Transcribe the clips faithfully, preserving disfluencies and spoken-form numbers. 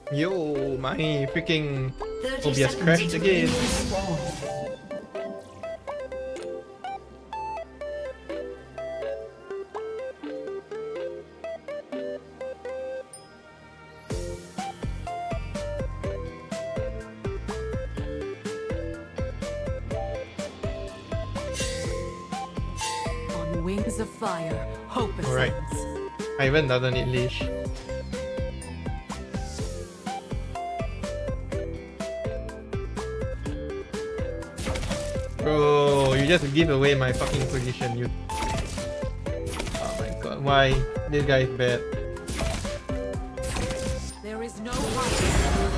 Yo, my freaking O B S crashed again. On wings of fire, hope ascends. Alright. Ivan doesn't need leash. Bro, you just give away my fucking position, you. Oh my god, why? This guy is bad. There is no hiding.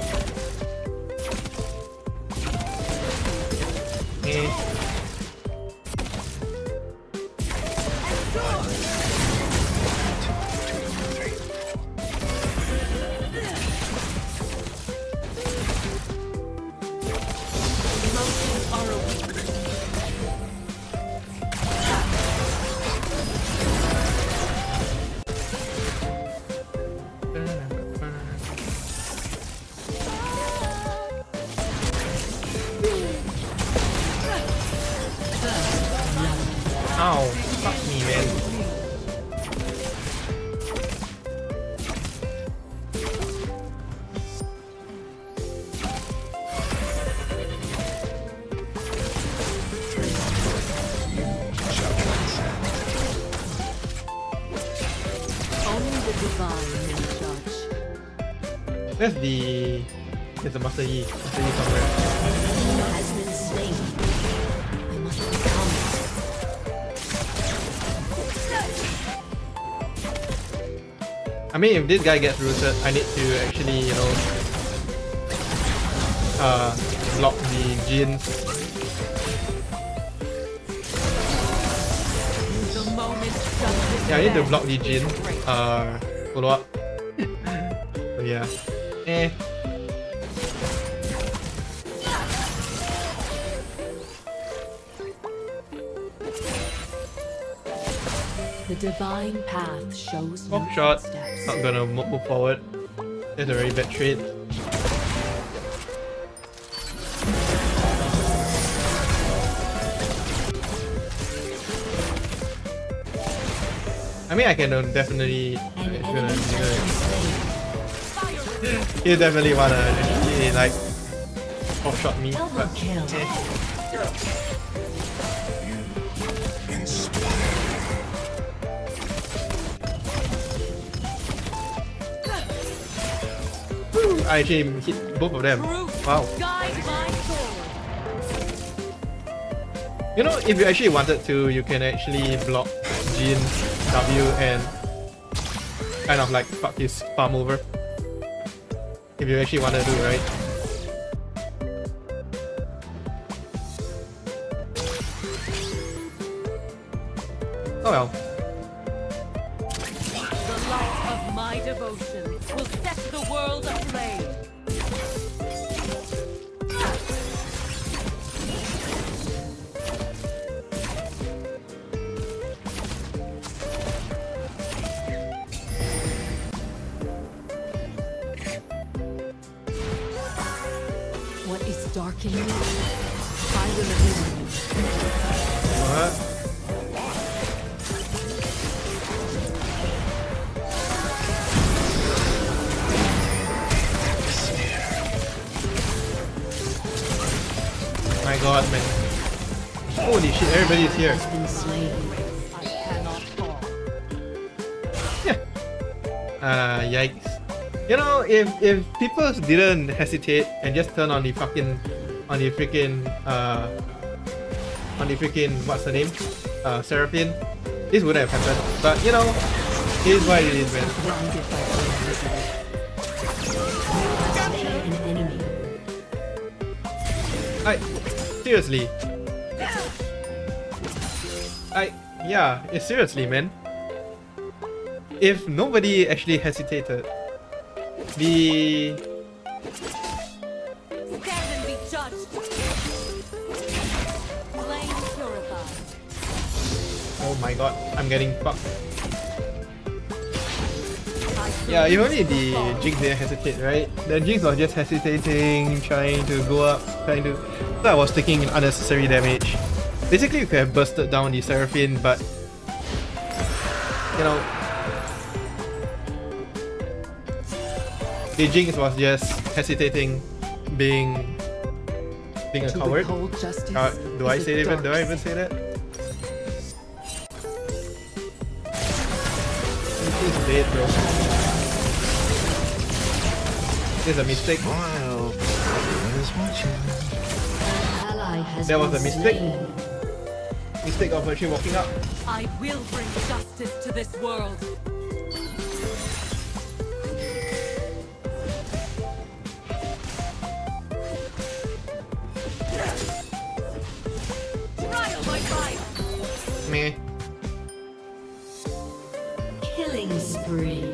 Eh. Emotions are a weakness. Ow, fuck me, man. Only the divine may judge. That's the... There's a Master Yi. Master Yi somewhere. Has been slain. I must become it. I mean, if this guy gets rooted, I need to actually, you know, uh, block the Jin. The moment justice Yeah, I need to demands block the Jin. is great. Uh, follow up. So yeah. Eh. The divine path shows no Pop shot. footsteps. Not gonna mo- move forward. That's a very bad trade. I mean, I can uh, definitely. An it's enemy gonna, has it's been slain. gonna, you definitely wanna actually like off shot me, Double but kill. eh. I actually hit both of them. Wow. Guide my sword. You know, if you actually wanted to, you can actually block Jin's W and kind of like fuck his farm over. If you actually want to do, right? Oh well. The light of my devotion will set the world aflame. What is dark in you? I will illuminate. What? My god, man. Holy shit, everybody's here. Has been slain. I cannot fall. Uh, yikes. You know, if if people didn't hesitate and just turn on the fucking, on the freaking, uh, on the freaking, what's the name? Uh, Seraphine, this wouldn't have happened. But you know, it is what it is, man. Blinded by slain an enemy. I, seriously. I, yeah, it's seriously, man. If nobody actually hesitated, the Stand and be judged. Flame purified. oh my god, I'm getting fucked. I Yeah, if only the Jinx didn't hesitate, right? The Jinx was just hesitating, trying to go up, trying to... So I was taking unnecessary damage. Basically, we could have bursted down the Seraphine, but... You know... The Jinx was just hesitating, being... being a To coward. withhold justice Uh, do I is a say that? Do I dark even say that? He's dead, bro. This is a mistake. Wow. That was a mistake. Mistake of actually walking up. I will bring justice to this world. Trial by fire. Meh. Killing spree.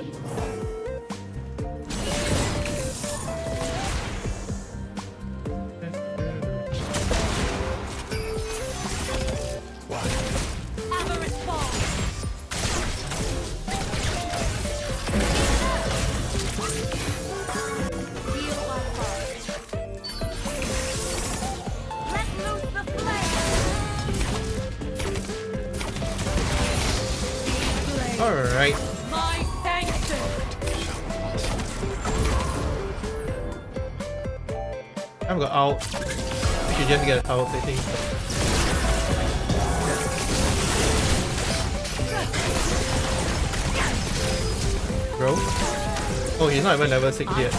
Avarice falls. Feel my heart. Let loose the flame. Flame. Alright. My sanction. I've got out. We should just get out, I think. Bro? Oh, he's not even level six yet.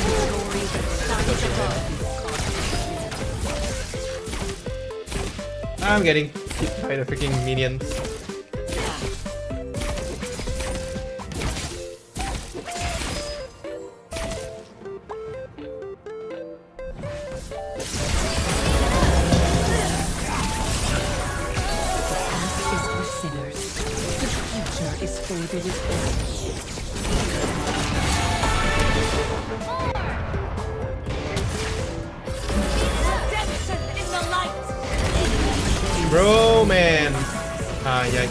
I'm getting hit by the freaking minions. Is for sinners. The future is for the wicked. Redemption in the light. Bro, man! Ah, yeah.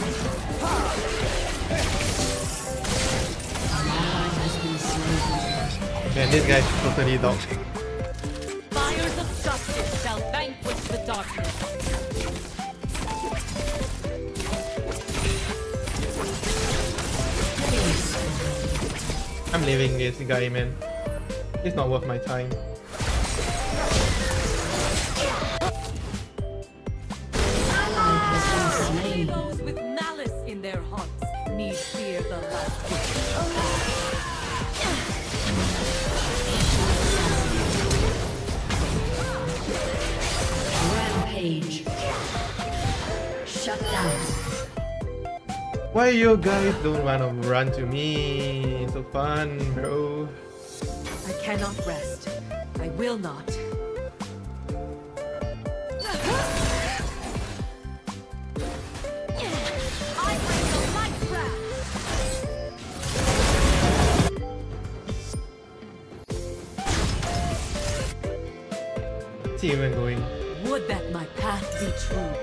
Man, this guy's totally dog. Fires of justice shall vanquish the darkness. I'm leaving this guy, man. It's not worth my time. Only those with malice in their hearts need fear the last. Rampage. Shut down. Why you guys don't wanna run to me? So fun, bro. I cannot rest. I will not. I bring the light wrath. What's he even going? Would that my path be true.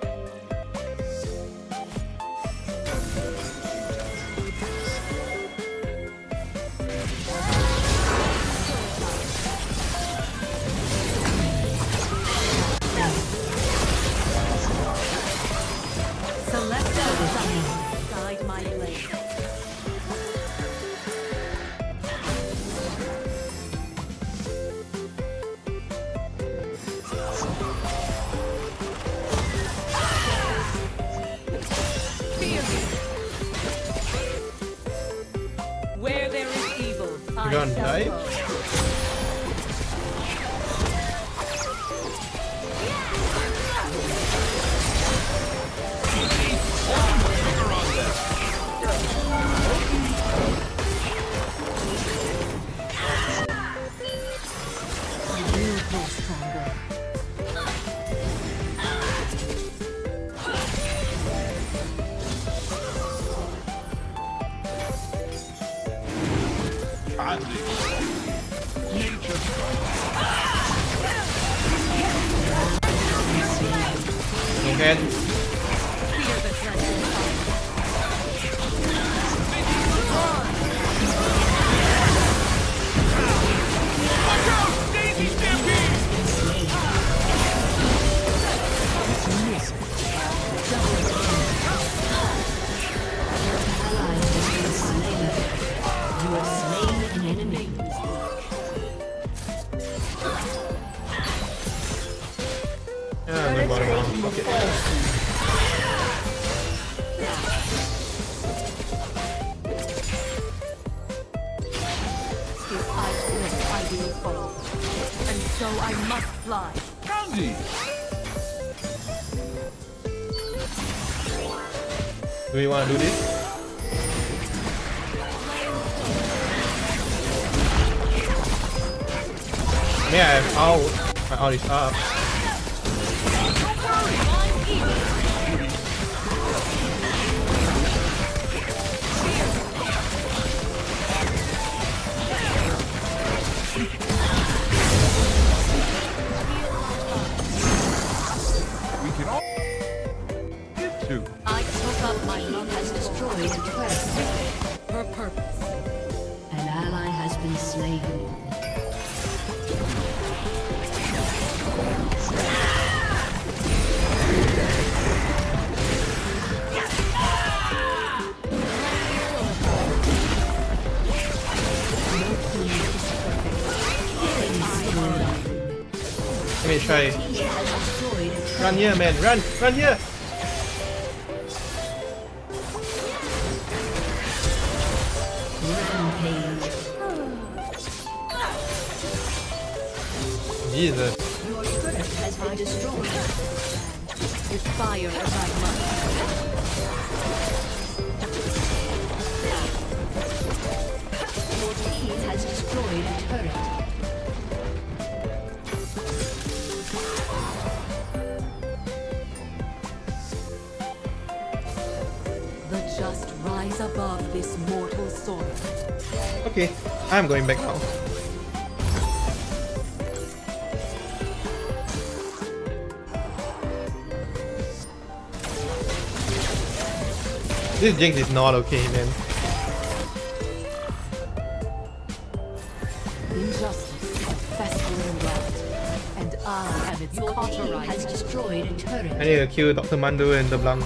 Celestial sun, guide my blade. Fear me. Where there is evil, I You gonna shall die? go. I will grow stronger. Okay. Fear the dreadful fire. Okay. If I slip, I will fall. And so I must fly. Do we want to do this? I mean, I have out. My out is up. We can all get to. I took up my love Has destroyed a turret. her purpose. An ally has been slain. Let me try. He has destroyed a turret. Run here, man. Run. Run here. Rampage. Jesus. Your turret has been destroyed. With fire as I must. Your team has destroyed a turret. The just rise above this mortal soil. Okay, I'm going back now. This Jinx is not okay, man. Injustice is festering ground, and I am its Your team has cauterizer. destroyed a turret. I need to kill Doctor Mando and the Blanc.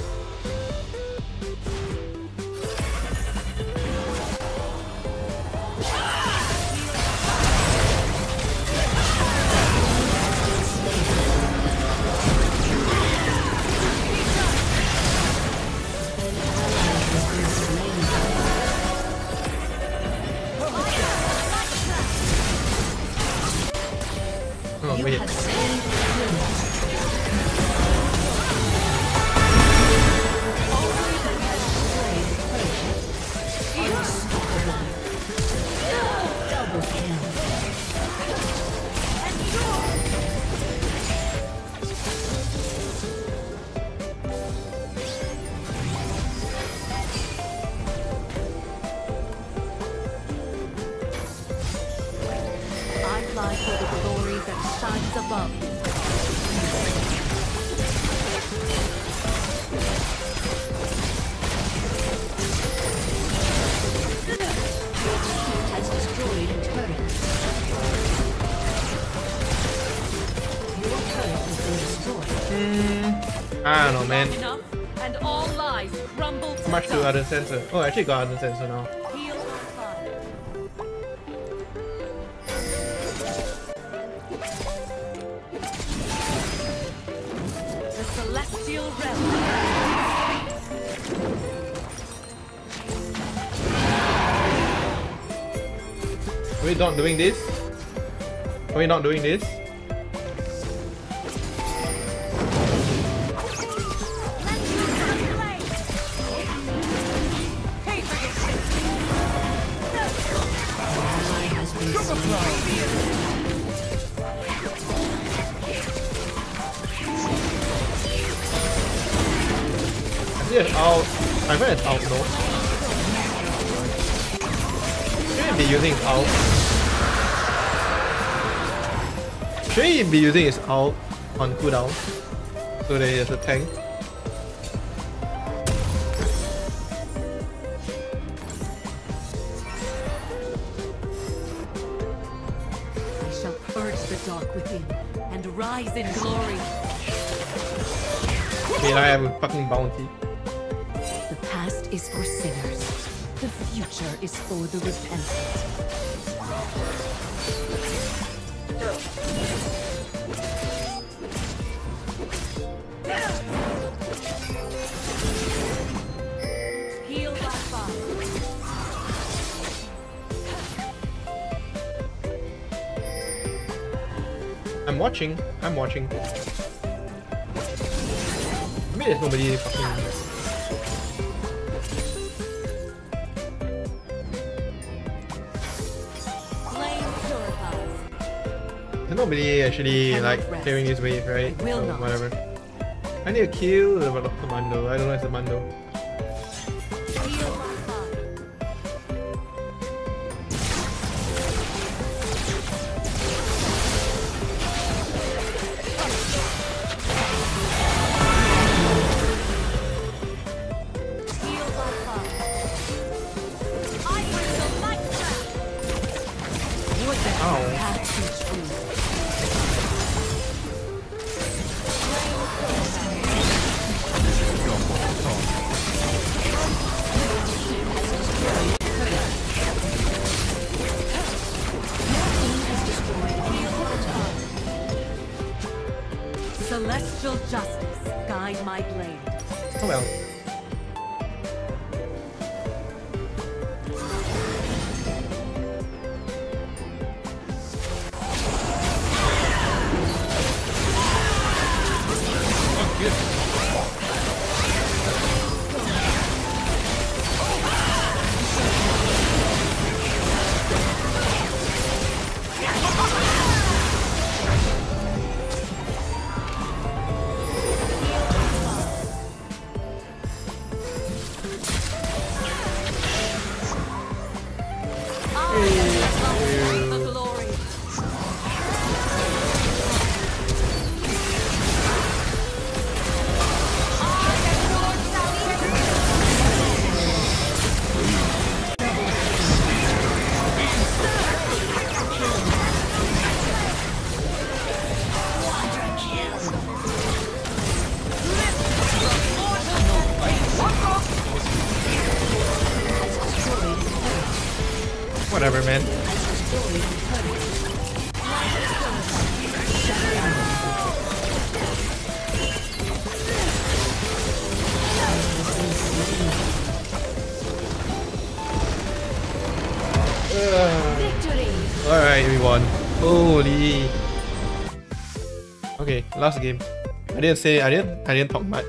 Oh, You wait. have slain the turret. Unstoppable. Double kill. I fly for the glory that shines above. Has destroyed a turret. Your turret has been destroyed. I don't know, man. Enough, and all lies crumble to How much to dust. Ardent Sensor? Oh, I actually got Ardent Sensor now. Heal our fire. The celestial realm. Are we not doing this? Are we not doing this? Ally has been slain. I see it's out. I think it's out, no? Shouldn't be using its out. Shouldn't be using its out on cooldown. So there is a tank. I shall purge the dark within and rise in glory. May I have a fucking bounty. The past is for sinners. The future is for the repentant. I'm watching. I'm watching. I mean, there's nobody fucking. Flame purifies. There's nobody actually Cannot like rest. clearing his wave, right? Will So, not. whatever. I need to kill the the Mando. I don't know if it's the Mando. Heal my fire. Heal my fire. I bring the light back. Would that Ow. your path be true. Celestial justice, guide my blade. Oh well. I the glory. Whatever, man. Alright, we won. Holy. Okay, last game. I didn't say I didn't I didn't talk much.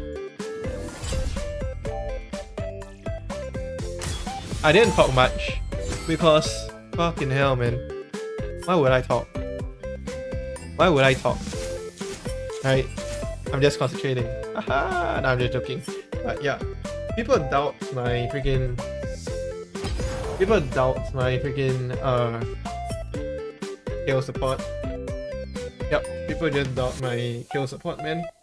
I didn't talk much because fucking hell, man. Why would I talk? Why would I talk? Right? I'm just concentrating. Haha, no, I'm just joking. But yeah, people doubt my freaking. People doubt my freaking uh kill support. Yep, people just doubt my kill support, man.